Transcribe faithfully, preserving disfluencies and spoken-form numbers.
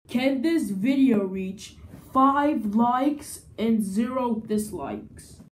Can this video reach five likes and zero dislikes?